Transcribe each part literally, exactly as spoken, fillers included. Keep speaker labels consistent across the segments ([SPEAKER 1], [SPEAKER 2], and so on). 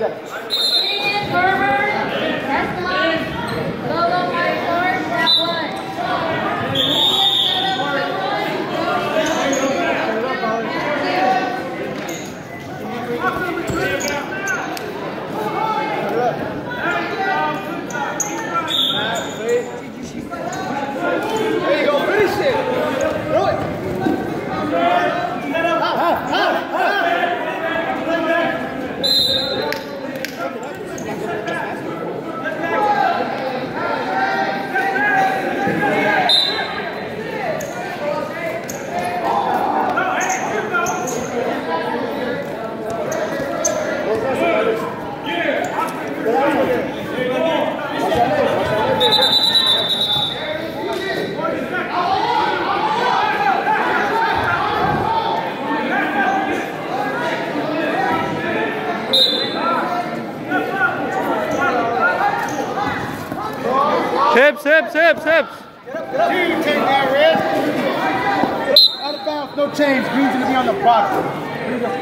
[SPEAKER 1] Hips, hips, hips, hips.
[SPEAKER 2] Here you take that, Red. Out of bounds, no change. Green's gonna be on the box. Here we go.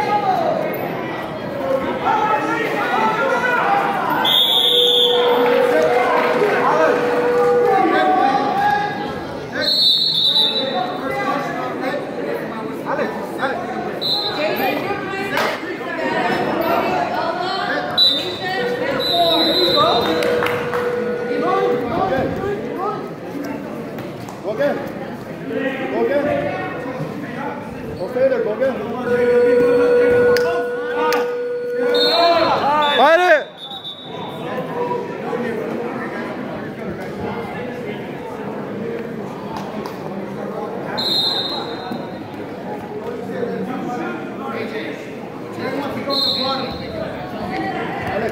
[SPEAKER 2] Go again. Go again. Go further. Go again.
[SPEAKER 1] Fight it.
[SPEAKER 2] Alex.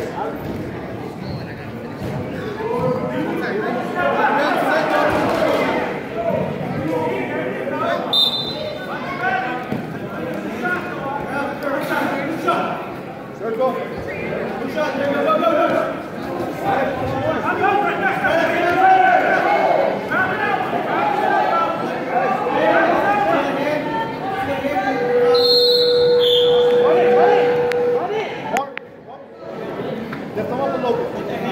[SPEAKER 2] Circle. Good shot. Go, go, go, go. Lift them up a little bit.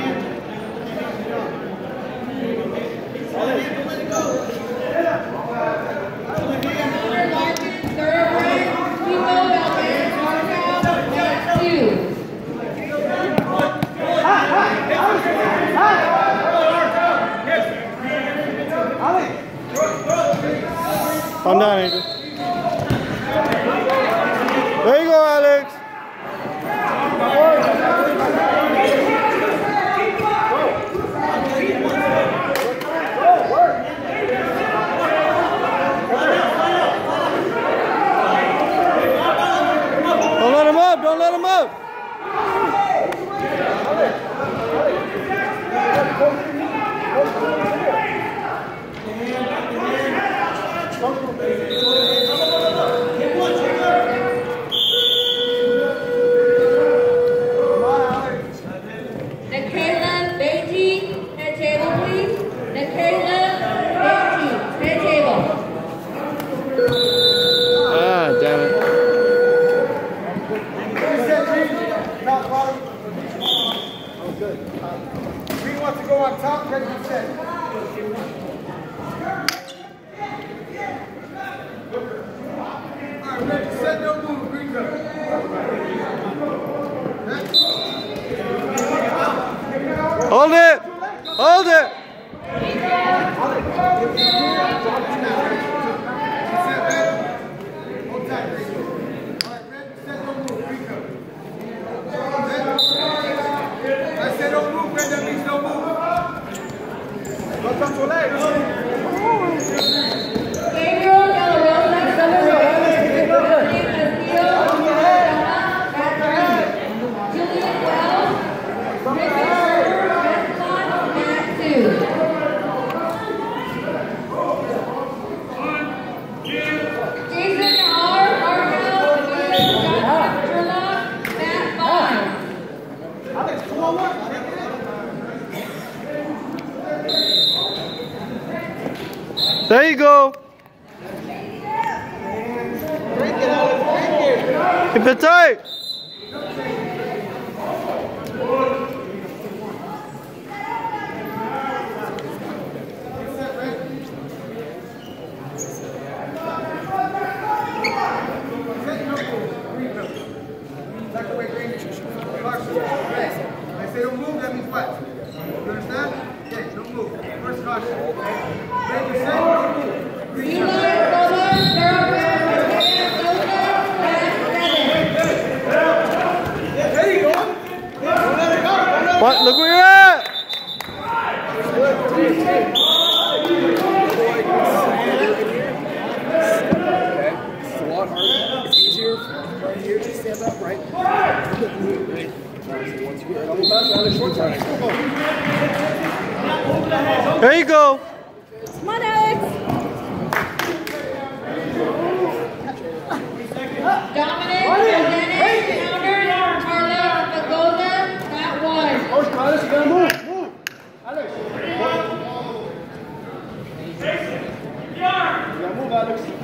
[SPEAKER 1] Calm down, Andrew. There you go, Alex. Don't let him up. Don't let him up. Green wants to go on top, ready to set. Alright, ready to set, no move, Green go. Hold it! Hold it!
[SPEAKER 2] Hold tight, Green. Alright, ready to set, no move, Green go. I said don't move, Red, that means don't move. Don't touch your legs.
[SPEAKER 1] There you go.
[SPEAKER 2] Break it, Alex. Break it.
[SPEAKER 1] Keep it tight. sweat. You understand? Okay, don't move. First caution. Make your set. Green
[SPEAKER 3] You
[SPEAKER 1] card.
[SPEAKER 3] like brothers, thoroughbreds, and
[SPEAKER 1] There you go. Don't let it go. Don't let it What? go. Look where you're at.
[SPEAKER 4] It's a lot harder. It's easier right here to stand up, right? Right. So once you get double back, now the short time.
[SPEAKER 1] There you go.
[SPEAKER 3] Come on, Alex. Dominic, Dennis, Pounder, Carla, Pagoda, that one.
[SPEAKER 2] Coach Carlos, you gotta move. Move. Alex. You gotta move, Alex.